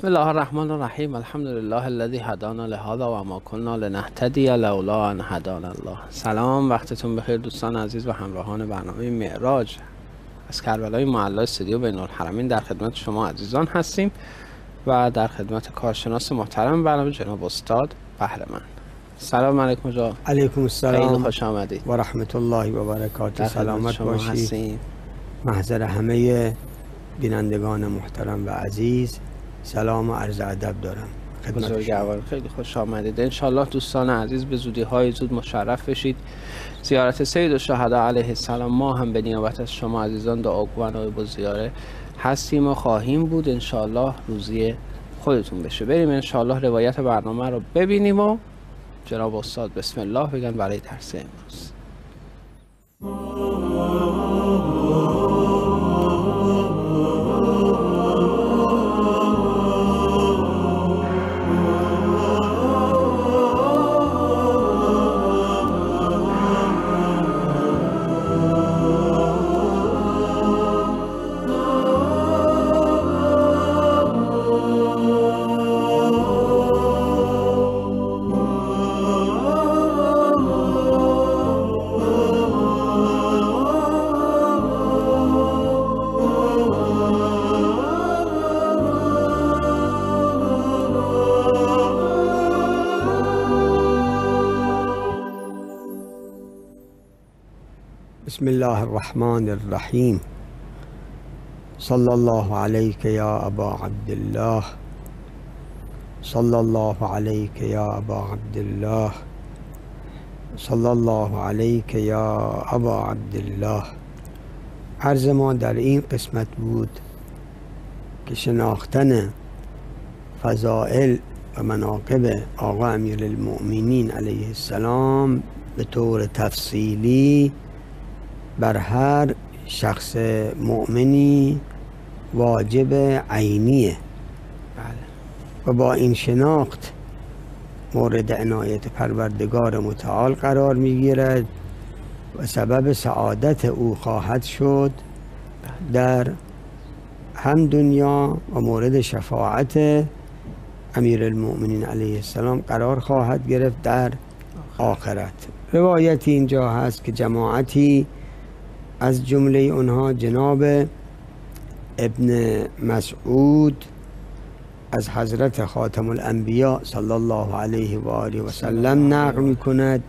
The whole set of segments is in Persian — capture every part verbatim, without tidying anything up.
بسم الله الرحمن الرحیم. الحمد لله الذی هدانا لهذا و ما كنا لنهتدی لولا ان هدانا الله. سلام، وقتتون بخیر دوستان عزیز و همراهان برنامه معراج از کربلای معلی استودیو بین الحرمین. در خدمت شما عزیزان هستیم و در خدمت کارشناس محترم برنامه جناب استاد بهره‌مند. سلام علیکم جا. علیکم السلام. خیلی خوش آمدید و رحمت الله و برکاته. سلامت باشید. محضر همه بینندگان محترم و عزیز سلام و عرض ادب دارم. بزرگوار خیلی خوش آمدید. انشالله دوستان عزیز به زودی های زود مشرف بشید. زیارت سید الشهدا علیه السلام ما هم به نیابت از شما عزیزان دعاگوان و با زیاره هستیم و خواهیم بود. انشالله روزی خودتون بشه. بریم انشالله روایت برنامه رو ببینیم و جناب استاد بسم الله بگن برای درس امروز. بسم الله الرحمن الرحیم. صلی الله علیک یا ابا عبدالله. صلی الله علیک یا ابا عبدالله. صلی الله علیک یا ابا عبدالله. عرض ما در این قسمت بود که شناختن فضائل و مناقب آقا امیرالمؤمنین علیه السلام به طور تفصیلی بر هر شخص مؤمنی واجب عینیه. بله. و با این شناخت مورد عنایت پروردگار متعال قرار میگیرد و سبب سعادت او خواهد شد در هم دنیا و مورد شفاعت امیرالمؤمنین علیه السلام قرار خواهد گرفت در آخرت. روایتی اینجا هست که جماعتی از جمله اونها جناب ابن مسعود از حضرت خاتم الانبیا صلی الله علیه و آله و سلم نقل می کند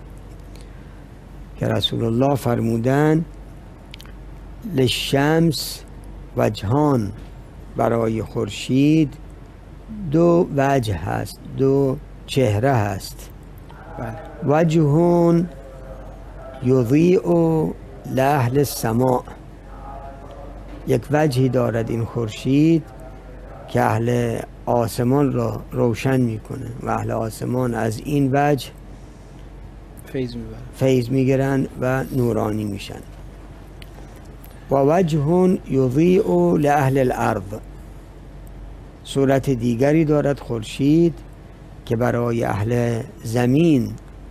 که رسول الله فرمودند للشمس وجهان، برای خورشید دو وجه هست، دو چهره هست. وجهون یضیء لأهل السماء، یک وجهی دارد این خورشید که اهل آسمان را روشن میکنه و اهل آسمان از این وجه فیض میبرن فیض میگیرن و نورانی میشن. و وجه یضیء لأهل الارض، صورت دیگری دارد خورشید که برای اهل زمین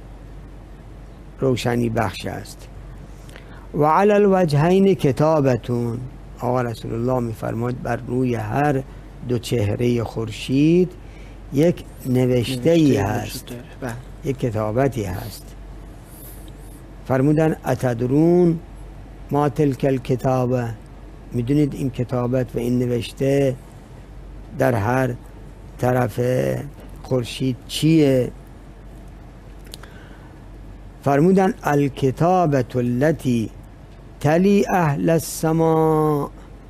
روشنی بخش است. و علی الوجهین کتابتون، آقا رسول الله میفرماید بر روی هر دو چهره خورشید یک نوشته ای هست، یک کتابتی هست. فرمودن اتدرون ما تلک الکتابه، میدونید این کتابت و این نوشته در هر طرف خورشید چیه؟ فرمودن الکتابت التي تلی اهل السماء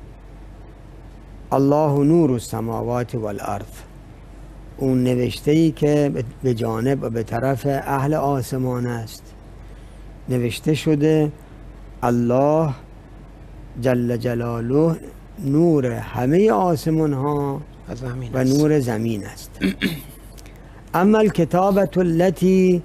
الله نور السماوات والارض، اون نوشته ای که به جانب و به طرف اهل آسمان است. نوشته شده الله جل جلاله نور همه آسمان ها و نور زمین است. اما الکتابت التي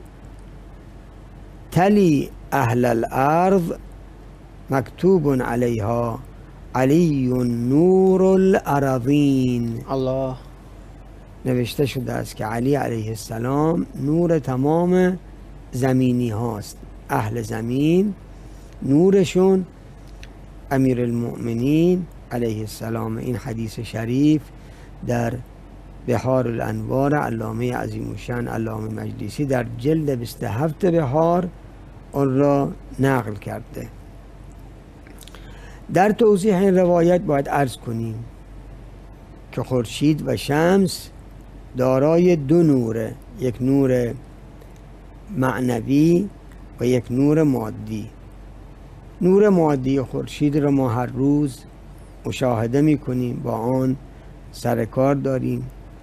تلی اهل الارض مکتوب علیها علی نور الارضین، الله نوشته شده است که علی علیه السلام نور تمام زمینی هاست. اهل زمین نورشون امیرالمؤمنین علیه السلام. این حدیث شریف در بحار الانوار علامه عظیم الشأن علامه مجلسی در جلد بیست و هفت بحار اون را نقل کرده. در توضیح این روایت باید عرض کنیم که خورشید و شمس دارای دو نوره، یک نور معنوی و یک نور مادی. نور مادی خورشید را ما هر روز مشاهده می کنیم، با آن سر کار داریم.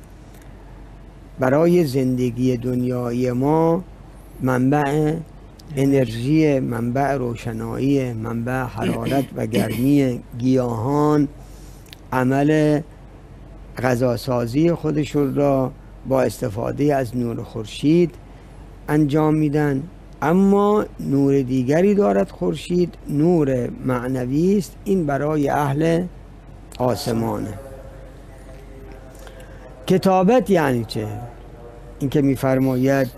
برای زندگی دنیای ما منبع انرژی، منبع روشنایی، منبع حرارت و گرمی گیاهان عمل غذاسازی خودشون را با استفاده از نور خورشید انجام میدن. اما نور دیگری دارد خورشید، نور معنوی است، این برای اهل آسمانه. کتابت یعنی چه؟ این که میفرماید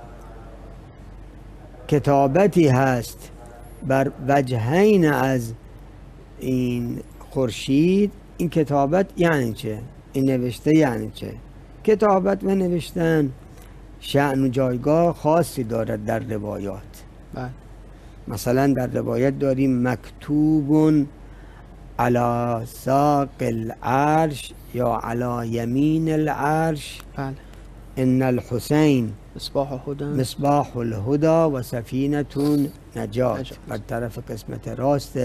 کتابتی هست بر وجهین از این خورشید، این کتابت یعنی چه؟ این نوشته یعنی چه؟ کتابت و نوشتن شأن و جایگاه خاصی دارد در روایات. بله. مثلا در روایت داریم مکتوب علی ساق العرش یا علی یمین العرش بله. ان الحسین مصباح هدی مصباح الهدى و سفینة نجات. بر طرف قسمت راست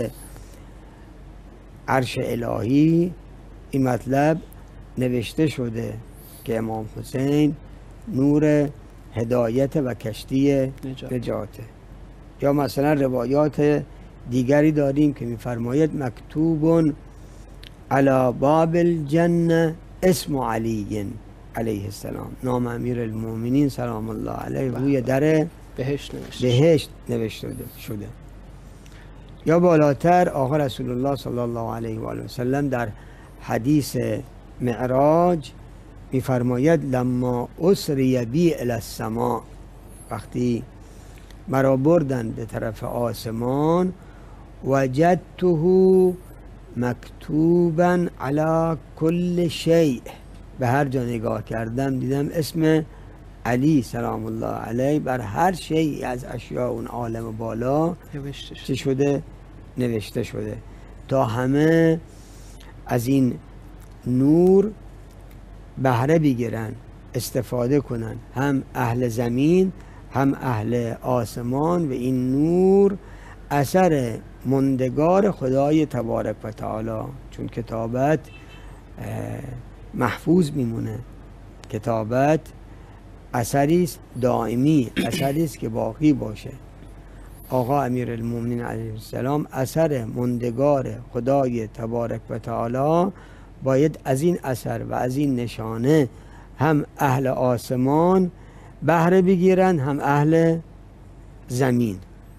عرش الهی این مطلب نوشته شده که امام حسین نور هدایت و کشتی نجاته. یا مثلا روایات دیگری داریم که میفرماید مکتوب علی باب الجنه اسم علی علیه السلام، نام امیر المؤمنین سلام الله علیه روی در بهشت نوشته بهشت نوشته شده. یا بالاتر آقا رسول الله صلی الله علیه و آله و سلم در حدیث معراج میفرماید لما اسری بی الی السماء، وقتی مرا بردند به طرف آسمان، وجدته مکتوبا علی کل شیء، به هر جا نگاه کردم دیدم اسم علی سلام الله علیه بر هر شیء از اشیاء اون عالم بالا نوشته چه شده؟ نوشته شده، تا همه از این نور بهره بگیرن، استفاده کنن، هم اهل زمین هم اهل آسمان. و این نور اثر مندگار خدای تبارک و تعالی، چون کتابت محفوظ میمونه. کتابت اثری است دائمی، اثری است که باقی باشه. آقا امیر المؤمنین علیه السلام اثر مندگار خدای تبارک و تعالی باید از این اثر و از این نشانه هم اهل آسمان بهره بگیرن هم اهل زمین.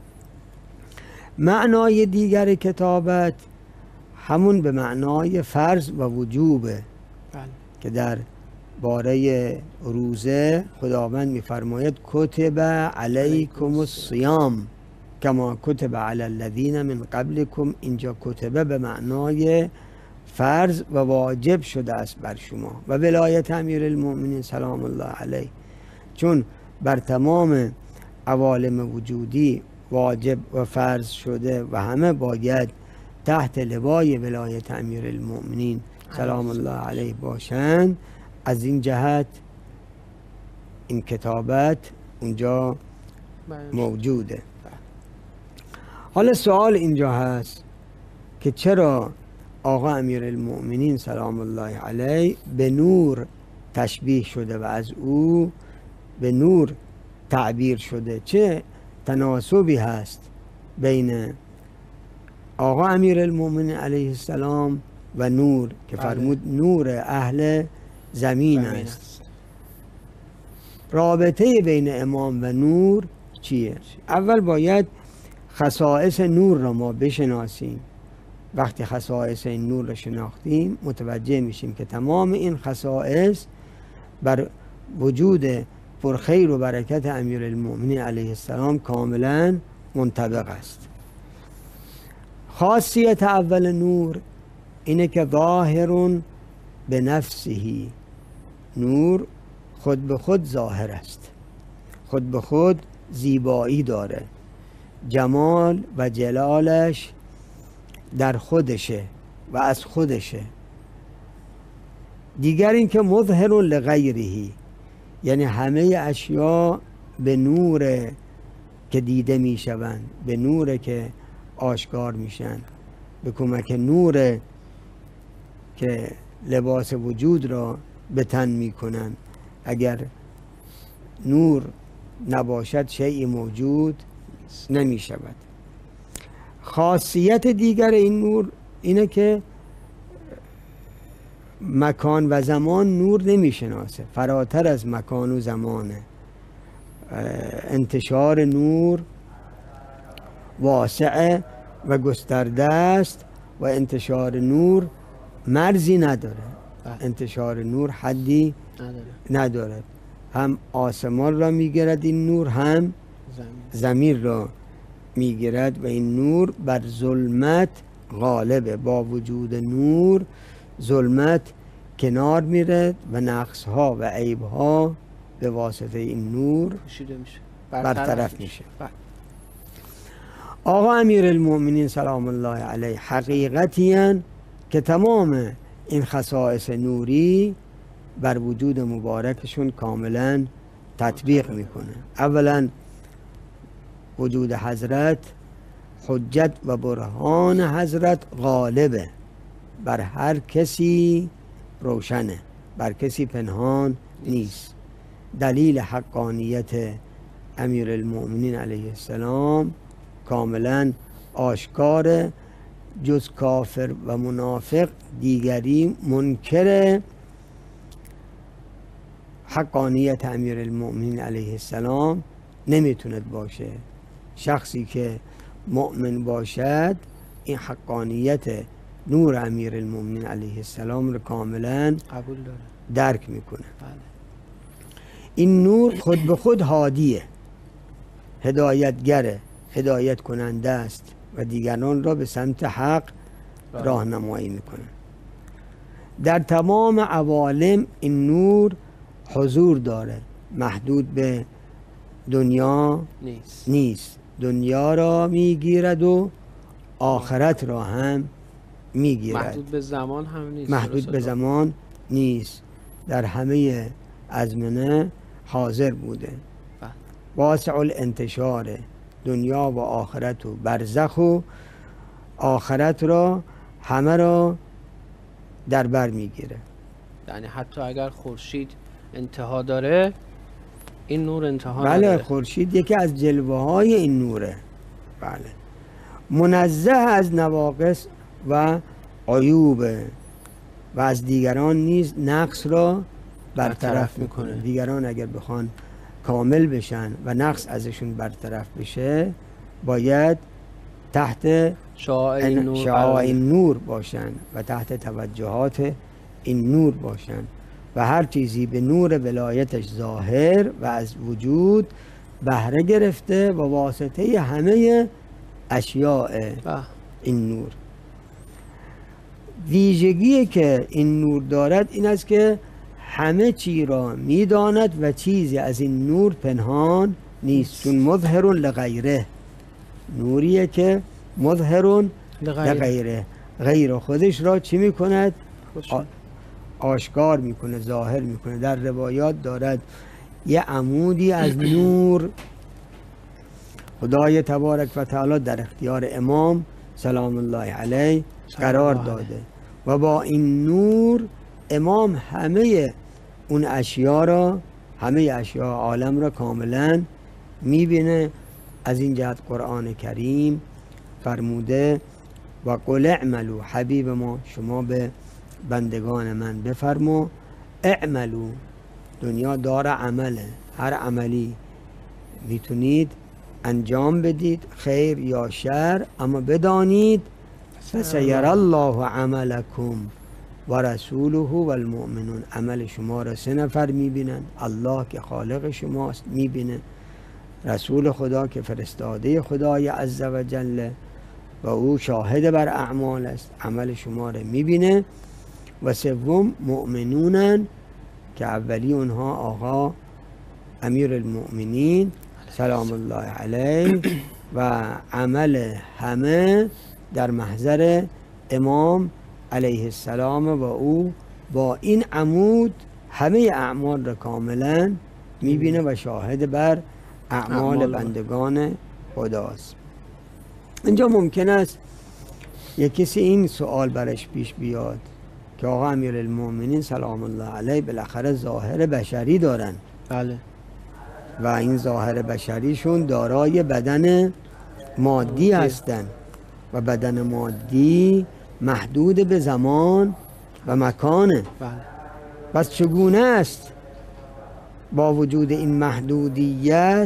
معنای دیگر کتابت همون به معنای فرض و وجوبه. بله. که در باره روزه خداوند میفرماید کتب علیکم الصیام کما کتب علی الذین من قبلکم. اینجا کتبه به معنای فرض و واجب شده است بر شما. و ولایت امیر المؤمنین سلام الله علیه چون بر تمام عوالم وجودی واجب و فرض شده و همه باید تحت لوای ولایت امیر المؤمنین سلام الله علیه باشند، از این جهت این کتابت اونجا موجوده. حالا سوال اینجا هست که چرا آقا امیر المؤمنین سلام الله علیه به نور تشبیه شده و از او به نور تعبیر شده؟ چه تناسبی هست بین آقا امیر المؤمنین علیه السلام و نور که فرمود نور اهل زمین است؟ رابطه بین امام و نور چیه؟ اول باید خصائص نور را ما بشناسیم. وقتی خصائص این نور را شناختیم متوجه میشیم که تمام این خصائص بر وجود پرخیر و برکت امیر المؤمنین علیه السلام کاملا منطبق است. خاصیت اول نور اینه که ظاهر به نفسه، نور خود به خود ظاهر است، خود به خود زیبایی داره، جمال و جلالش در خودشه و از خودشه. دیگر این که مظهر لغیرهی، یعنی همه اشیاء به نور که دیده می شوند، به نور که آشکار میشن، به کمک نور که لباس وجود را به تن می کنن. اگر نور نباشد شیء موجود نمی شود. خاصیت دیگر این نور اینه که مکان و زمان نور نمی شناسه، فراتر از مکان و زمانه. انتشار نور واسعه و گسترده است و انتشار نور مرزی نداره. انتشار نور حدی نداره, نداره. هم آسمان را میگیرد این نور، هم زمین را میگیرد و این نور بر ظلمت غالبه. با وجود نور ظلمت کنار میره و نقص ها و عیب ها به واسطه این نور برطرف میشه. آقا امیر المؤمنین سلام الله علیه حقیقتیاً که تمام این خصائص نوری بر وجود مبارکشون کاملا تطبیق میکنه. اولا وجود حضرت، حجت و برهان حضرت غالبه، بر هر کسی روشنه، بر کسی پنهان نیست. دلیل حقانیت امیر المؤمنین علیه السلام کاملا آشکاره. جز کافر و منافق دیگری منکر حقانیت امیر المؤمنین علیه السلام نمیتوند باشه. شخصی که مؤمن باشد این حقانیت نور امیر المؤمنین علیه السلام رو کاملا قبول داره، درک میکنه. این نور خود به خود هادیه، هدایتگره، هدایت کننده است و دیگران را به سمت حق راهنمایی میکنه. در تمام عوالم این نور حضور داره، محدود به دنیا نیست, نیست. دنیا را میگیرد و آخرت را هم میگیرد. محدود به زمان هم نیست. محدود به زمان نیست، در همه ازمنه حاضر بوده. واسع الانتشار، دنیا و آخرت و برزخ و آخرت را همه را در بر میگیره. یعنی حتی اگر خورشید انتها داره این نور انتها بله نداره. خورشید یکی از جلوه های این نوره. بله منزه از نواقص و عیوب و از دیگران نیز نقص را برطرف میکنه. دیگران اگر بخوان کامل بشن و نقص ازشون برطرف بشه باید تحت شعاع این نور, شعاع این نور باشن و تحت توجهات این نور باشن و هر چیزی به نور ولایتش ظاهر و از وجود بهره گرفته و واسطه همه اشیاء این نور. ویژگی که این نور دارد این است که همه چی را میداند و چیزی از این نور پنهان نیست، چون مظهر لغیره، نوریه که مظهر لغیره، غیر خودش را چی میکند؟ آشکار میکنه، ظاهر میکنه. در روایات دارد یه عمودی از نور خدای تبارک و تعالی در اختیار امام سلام الله علیه قرار داده و با این نور امام همه اون اشیاء را، همه اشیاء عالم را کاملا میبینه. از این جهت قرآن کریم فرموده و قل اعملوا، حبیب ما شما به بندگان من بفرما، اعملوا، دنیا دار عمله، هر عملی میتونید انجام بدید خیر یا شر، اما بدانید فسیر الله عملکم و رسوله و المؤمنون، عمل شما را سه نفر میبینن، الله که خالق شماست میبینه، رسول خدا که فرستاده خدای عز و جل و او شاهد بر اعمال است، عمل شما را میبینه، و سوم مؤمنونن که اولی اونها آقا امیر المؤمنین سلام الله علیه و عمل همه در محضر امام علیه السلام و او با این عمود همه اعمال را کاملا میبینه و شاهد بر اعمال بندگان خداست. اینجا ممکن است یک کسی این سوال برش پیش بیاد که آقا امیر المؤمنین سلام الله علیه بالاخره ظاهر بشری دارن. بله. و این ظاهر بشریشون دارای بدن مادی هستند و بدن مادی محدود به زمان و مکانه. بله. پس چگونه است با وجود این محدودیت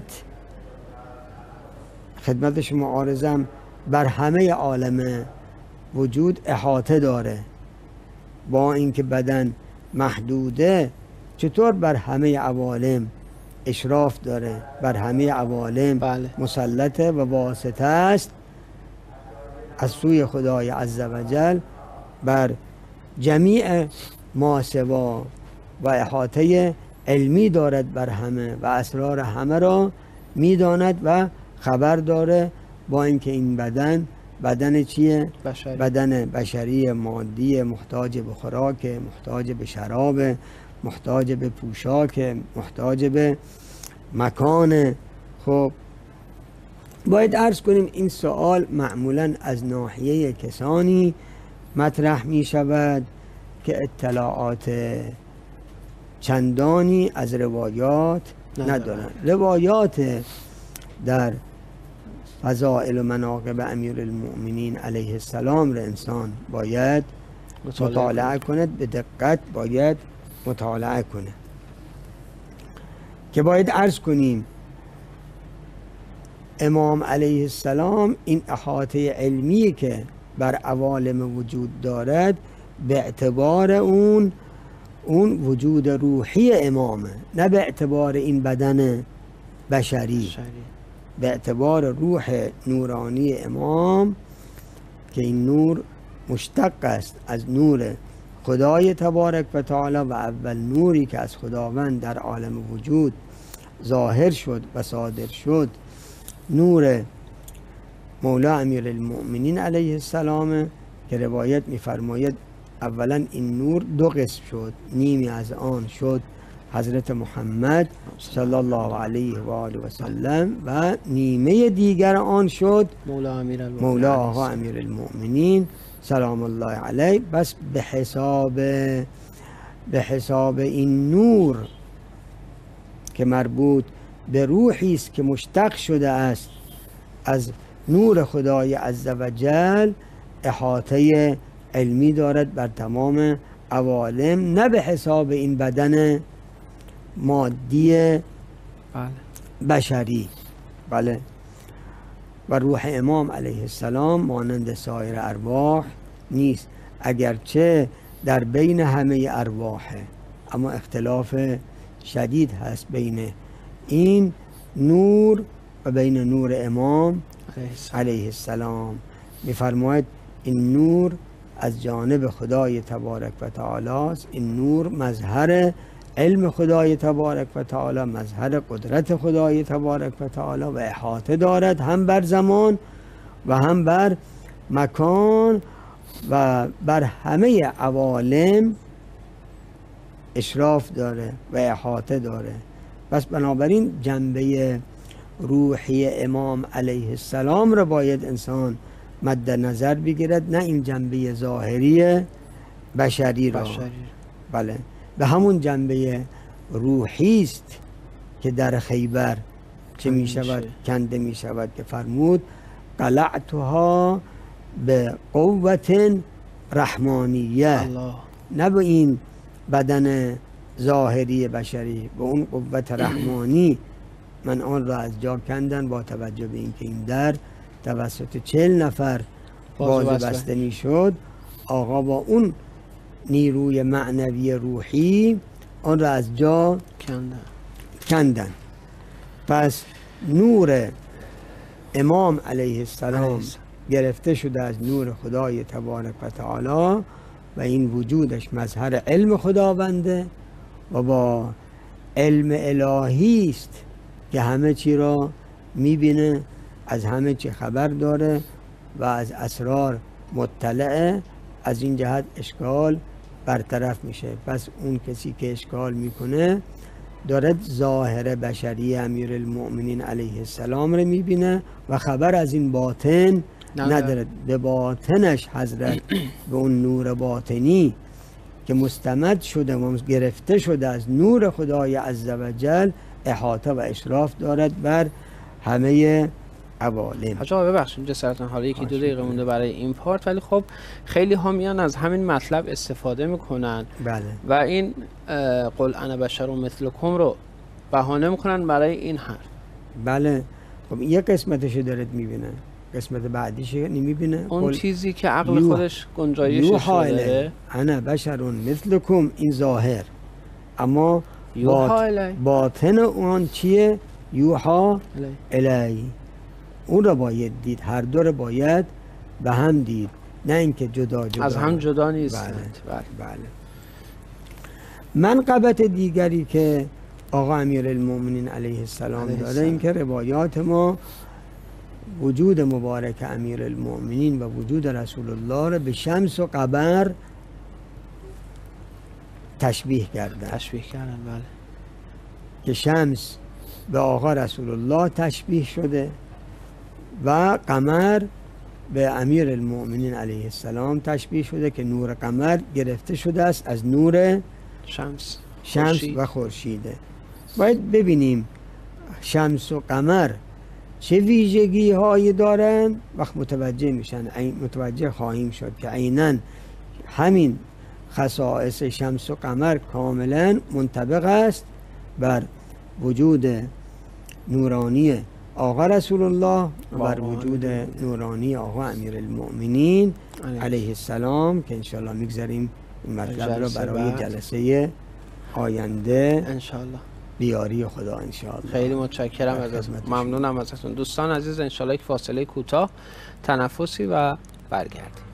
خدمت شما عارضم بر همه عالم وجود احاطه داره؟ با اینکه بدن محدوده چطور بر همه عوالم اشراف داره، بر همه عوالم بله. مسلطه و واسطه است از سوی خدای عزوجل بر جمیع ما سوا و احاطه علمی دارد بر همه و اسرار همه را میداند و خبر داره. با اینکه این بدن بدن چیه؟ بشری. بدن بشری مادی، محتاج به خوراک، محتاج به شراب، محتاج به پوشاک، محتاج به مکان. خب باید عرض کنیم این سوال معمولا از ناحیه کسانی مطرح می شود که اطلاعات چندانی از روایات ندارن. روایات در فضائل و مناقب امیر المؤمنین علیه السلام را انسان باید مطالعه کند، به دقت باید مطالعه کنه. که باید عرض کنیم امام علیه السلام این احاطه علمی که بر عوالم وجود دارد به اعتبار اون اون وجود روحی امامه، نه به اعتبار این بدن بشری. بشری. به اعتبار روح نورانی امام که این نور مشتق است از نور خدای تبارک و تعالی و اول نوری که از خداوند در عالم وجود ظاهر شد و صادر شد نور مولا امیر المؤمنین علیه السلام که روایت می‌فرماید اولا این نور دو قسم شد، نیمی از آن شد حضرت محمد صلی الله علیه و آله و سلم و نیمه دیگر آن شد مولا امیر المؤمنین مولا آقا امیر المؤمنین سلام الله علیه. بس به حساب به حساب این نور که مربوط به روحی است که مشتق شده است از نور خدای عزوجل احاطه علمی دارد بر تمام عوالم، نه به حساب این بدن مادی بله. بشری. بله. و روح امام علیه السلام مانند سایر ارواح نیست، اگرچه در بین همه ارواحه، اما اختلاف شدید هست بین این نور و بین نور امام علیه السلام. می‌فرماید این نور از جانب خدای تبارک و تعالی است. این نور مظهر علم خدای تبارک و تعالی، مظهر قدرت خدای تبارک و تعالی و احاطه دارد هم بر زمان و هم بر مکان و بر همه عوالم اشراف داره و احاطه داره. پس بنابراین جنبه روحی امام علیه السلام را باید انسان مد نظر بگیرد، نه این جنبه ظاهری بشری را. بشری. بله. به همون جنبه روحی است که در خیبر چه می شود کنده می شود که فرمود قلعتها به قوت رحمانیه. الله. نه به این بدن ظاهری بشری، به اون قوت رحمانی من آن را از جا کندن با توجه به اینکه این در توسط چهل نفر باز بسته می شد. آقا با اون نیروی معنوی روحی آن را از جا کندن. کندن. پس نور امام علیه السلام گرفته شده از نور خدای تبارک و تعالی و این وجودش مظهر علم خداونده و با علم الهی است که همه چی را میبینه، از همه چی خبر داره و از اسرار مطلعه. از این جهت اشکال برطرف میشه. پس اون کسی که اشکال میکنه دارد ظاهر بشری امیرالمؤمنین علیه السلام رو میبینه و خبر از این باطن نداره. به باطنش حضرت به اون نور باطنی که مستمد شده و گرفته شده از نور خدای عزوجل احاطه و اشراف دارد بر همه عوالم. حاج آقا ببخشید جسارتاً حالا یکی دو دقیقه مونده برای این پارت، ولی خب خیلی ها میان از همین مطلب استفاده میکنن. بله. و این قل انا بشر مثلکم رو بهانه میکنن برای این حرف. بله. خب یک قسمتشو دارد میبینه، قسمت بعدیش نمیبینه. اون چیزی که عقل خودش گنجایشش داره. انا بشر مثلکم این ظاهر، اما باط... باطن اون چیه؟ یوحا الی. اون رو باید دید، هر دو رو باید به هم دید، نه اینکه جدا جدا از هم جدا نیستند. بله. بله. بله. منقبت دیگری که آقا امیرالمؤمنین علیه السلام داره این که روایات ما وجود مبارک امیرالمؤمنین و وجود رسول الله رو به شمس و قمر تشبیه کردن. تشبیه کردن بله. که شمس به آقا رسول الله تشبیه شده و قمر به امیرالمؤمنین علیه السلام تشبیه شده که نور قمر گرفته شده است از نور شمس شمس خورشید. و خورشیده. باید ببینیم شمس و قمر چه ویژگی هایی دارن، وقت متوجه میشن، متوجه خواهیم شد که عیناً همین خصائص شمس و قمر کاملا منطبق است بر وجود نورانی آقا رسول الله و بر وجود نورانی آقا امیرالمؤمنین علیه السلام که انشاءالله میگذاریم این مطلب را برای جلسه آینده انشاءالله بیاری خدا انشاءالله. خیلی متشکرم ازتون، ممنونم ازتون. دوستان عزیز انشاءالله یک فاصله کوتاه تنفسی و برگردیم.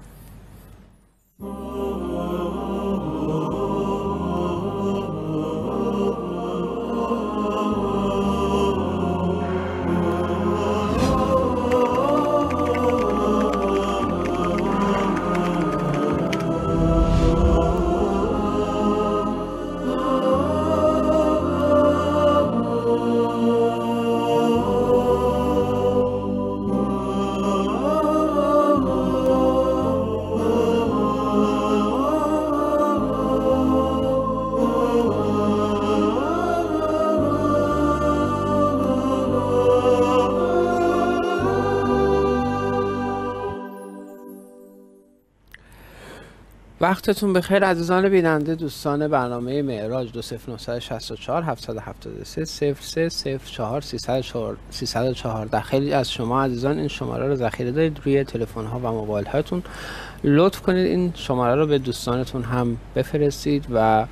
وقتتون بخیر عزیزان بیننده، دوستان برنامه معراج دو صفر نه شش چهار هفت هفت سه صفر سه صفر چهار سیصد و چهارده. خیلی از شما عزیزان این شماره رو ذخیره دارید روی تلفن ها و موبایل هاتون. لطف کنید این شماره رو به دوستانتون هم بفرستید و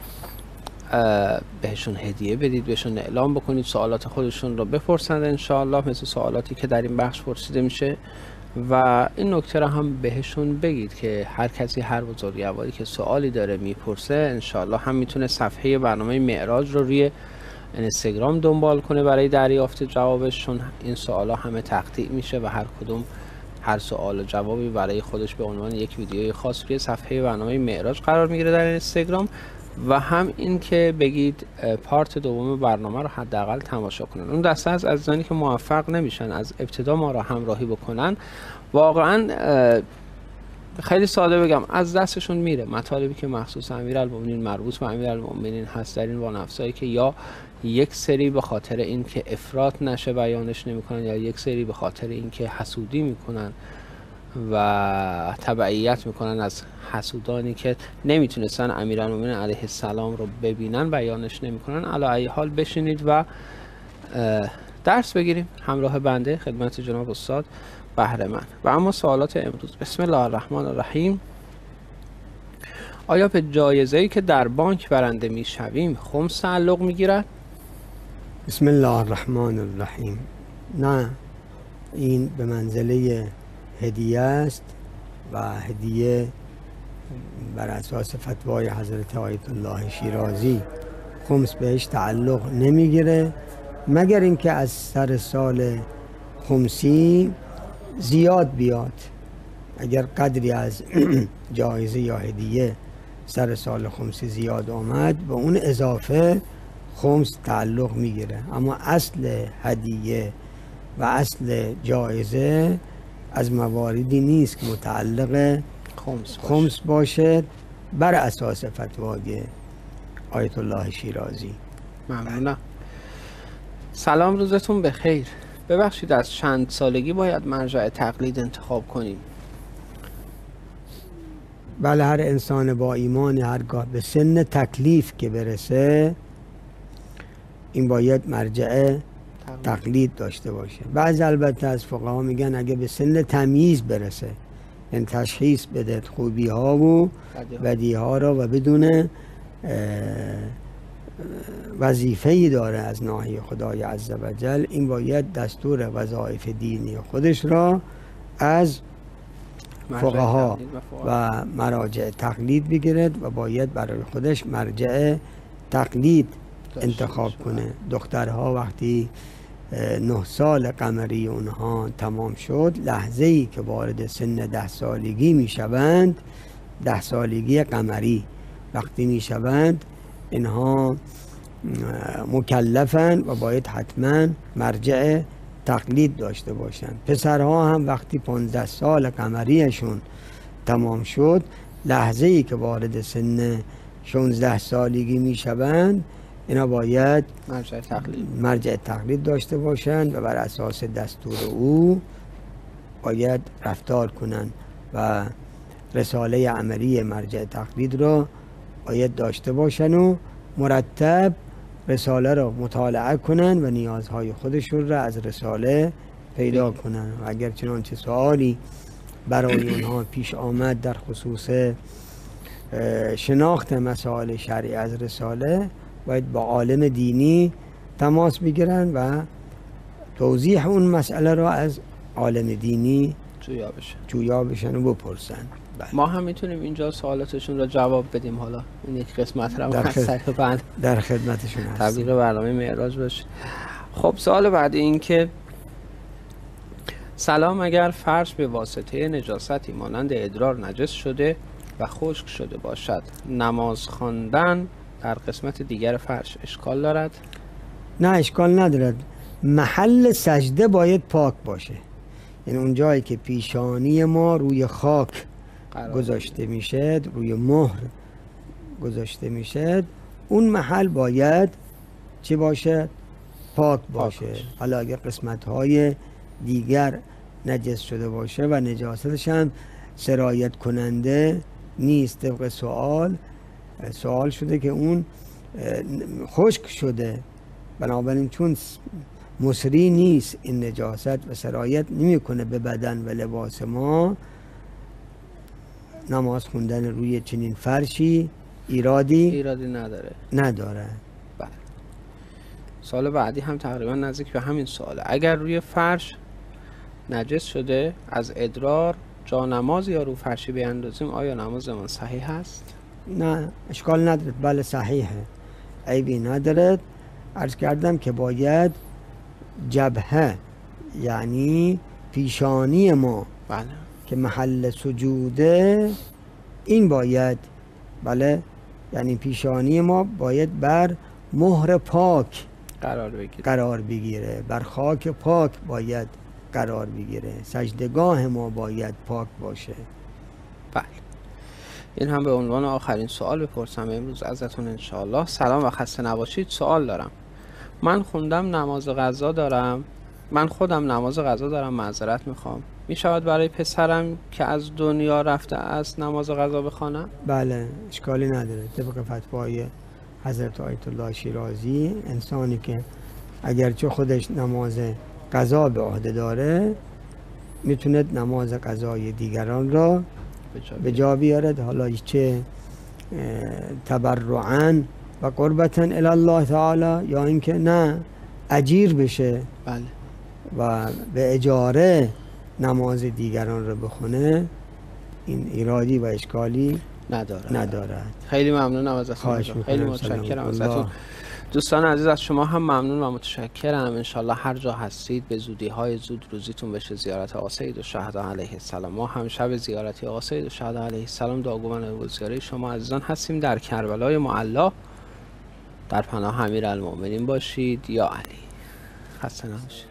بهشون هدیه بدید، بهشون اعلام بکنید، سوالات خودشون رو بپرسند انشاءالله، مثل سوالاتی که در این بخش پرسیده میشه. و این نکته رو هم بهشون بگید که هر کسی هر بزرگواری که سوالی داره میپرسه انشاءالله هم میتونه صفحه برنامه معراج رو روی اینستاگرام دنبال کنه برای دریافت جوابش، چون این سوالا همه تقطیع میشه و هر کدوم هر سوال و جوابی برای خودش به عنوان یک ویدیوی خاص روی صفحه برنامه معراج قرار میگیره در اینستاگرام. و هم این که بگید پارت دوم برنامه رو حداقل تماشا کنن. اون دسته از عزیزانی که موفق نمیشن از ابتدا ما رو همراهی بکنن، واقعا خیلی ساده بگم از دستشون میره مطالبی که مخصوص امیرالمؤمنین مربوط به امیرالمؤمنین هست در این وانفسایی که یا یک سری به خاطر اینکه افراط نشه بیانش نمیکنن، یا یک سری به خاطر اینکه حسودی میکنن و تبعیت میکنن از حسودانی که نمیتونستن امیرالمؤمنین علیه السلام رو ببینن بیانش نمیکنن. علی ای حال بشینید و درس بگیریم همراه بنده خدمت جناب استاد بهره‌مند. و اما سوالات امروز، بسم الله الرحمن الرحیم. آیا به جایزه‌ای که در بانک برنده میشویم خمس تعلق میگیرد؟ بسم الله الرحمن الرحیم. نه، این به منزله هدیه است و هدیه بر اساس فتوای حضرت آیت الله شیرازی خمس بهش تعلق نمیگیره مگر اینکه از سر سال خمسی زیاد بیاد. اگر قدری از جایزه یا هدیه سر سال خمسی زیاد آمد به اون اضافه خمس تعلق میگیره، اما اصل هدیه و اصل جایزه از مواردی نیست که متعلق خمس باشه, خمس باشه بر اساس فتوای آیت الله شیرازی. ممنونم. سلام، روزتون بخیر. ببخشید از چند سالگی باید مرجع تقلید انتخاب کنیم؟ بله، هر انسان با ایمان هرگاه به سن تکلیف که برسه این باید مرجع تقلید داشته باشه. بعضی البته از فقها میگن اگه به سن تمییز برسه، یعنی تشخیص بده خوبی ها و بدی ها را و بدون وظیفه‌ای داره از ناحیه خدای عزوجل، این باید دستور وظایف دینی خودش را از فقها و مراجع تقلید بگیرد و باید برای خودش مرجع تقلید انتخاب کنه. دخترها وقتی نه سال قمری اونها تمام شد، لحظه ای که وارد سن ده سالگی می شوند، ده سالگی قمری وقتی می شوند، اینها مکلفن و باید حتما مرجع تقلید داشته باشند. پسرها هم وقتی پانزده سال قمریشون تمام شد، لحظه ای که وارد سن شانزده سالگی می شوند، اینا باید مرجع تقلید مرجع تقلید داشته باشند و بر اساس دستور او باید رفتار کنند و رساله عملی مرجع تقلید را باید داشته باشند و مرتب رساله را مطالعه کنند و نیازهای خودشون را از رساله پیدا کنند. و اگر چنانچه سوالی برای اونها پیش آمد در خصوص شناخت مسائل شرعی از رساله، باید با عالم دینی تماس بگیرن و توضیح اون مسئله را از عالم دینی جویا بشن جویا بشن و بپرسن. ما هم میتونیم اینجا سوالاتشون را جواب بدیم. حالا این یک قسمت رو در, خد... در خدمتشون هست. تبلیغ برنامه معراج باشه. خب سوال بعدی این که سلام، اگر فرش به واسطه نجاستی مانند ادرار نجس شده و خشک شده باشد، نماز خواندن در قسمت دیگر فرش اشکال دارد؟ نه، اشکال ندارد. محل سجده باید پاک باشه، یعنی اون جایی که پیشانی ما روی خاک گذاشته میشه، روی مهر گذاشته میشه، اون محل باید چی باشه؟ پاک باشه. پاک. حالا اگر قسمت های دیگر نجس شده باشه و نجاستش هم سرایت کننده نیست، طبق سوال سوال شده که اون خشک شده، بنابراین چون مصری نیست این نجاست و سرایت نمیکنه به بدن و لباس ما، نماز خوندن روی چنین فرشی ایرادی ایرادی نداره نداره. بله. سوال بعدی هم تقریبا نزدیک به همین سواله. اگر روی فرش نجس شده از ادرار جا نماز یا رو فرشی بیاندازیم، آیا نمازمان صحیح است؟ نه، اشکال نداره. بله صحیحه، عیبی نداره. عرض کردم که باید جبهه، یعنی پیشانی ما، بله، که محل سجوده، این باید، بله، یعنی پیشانی ما باید بر مهر پاک قرار بگیره قرار بگیره بر خاک پاک باید قرار بگیره. سجدگاه ما باید پاک باشه. بله. این هم به عنوان آخرین سوال بپرسم امروز ازتون انشاءالله. سلام و خسته نباشید. سوال دارم. من خوندم نماز قضا دارم من خودم نماز قضا دارم معذرت میخوام. میشود برای پسرم که از دنیا رفته است نماز قضا بخوانم؟ بله، اشکالی نداره. طبق فتوای حضرت آیت الله شیرازی، انسانی که اگرچه خودش نماز قضا به عهده داره، میتونه نماز قضای دیگران را به جا بیارد، حالا چه تبرعاً و قربتاً الی الله تعالی، یا اینکه نه اجیر بشه، بله، و به اجاره نماز دیگران را بخونه. این ایرادی و اشکالی ندارد. ندارد. خیلی ممنونم ازتون. خواهش خیلی می‌کنم. متشکرم سلام. ازتون. دوستان عزیز از شما هم ممنون و متشکرم. انشالله هر جا هستید به زودی های زود روزیتون بشه زیارت آقا سیدالشهدا علیه السلام. ما هم شب زیارتی آقا سیدالشهدا علیه السلام دعاگوان و زیاره شما عزیزان هستیم در کربلای معلا. در پناه امیرالمؤمنین باشید یا علی. خسته نباشید.